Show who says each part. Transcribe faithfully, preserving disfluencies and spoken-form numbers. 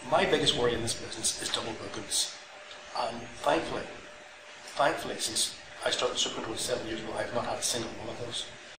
Speaker 1: My biggest worry in this business is double bookings. And thankfully, thankfully, since I started Supercontrol seven years ago, I've not had a single one of those.